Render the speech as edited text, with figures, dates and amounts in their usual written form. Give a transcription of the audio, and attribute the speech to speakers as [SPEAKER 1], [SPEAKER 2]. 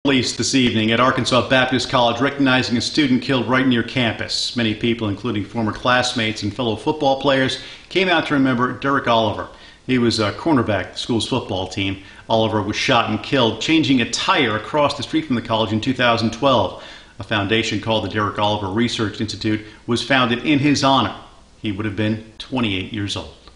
[SPEAKER 1] Police this evening at Arkansas Baptist College recognizing a student killed right near campus. Many people, including former classmates and fellow football players, came out to remember Derek Oliver. He was a cornerback of the school's football team. Oliver was shot and killed changing a tire across the street from the college in 2012. A foundation called the Derek Oliver Research Institute was founded in his honor. He would have been 28 years old.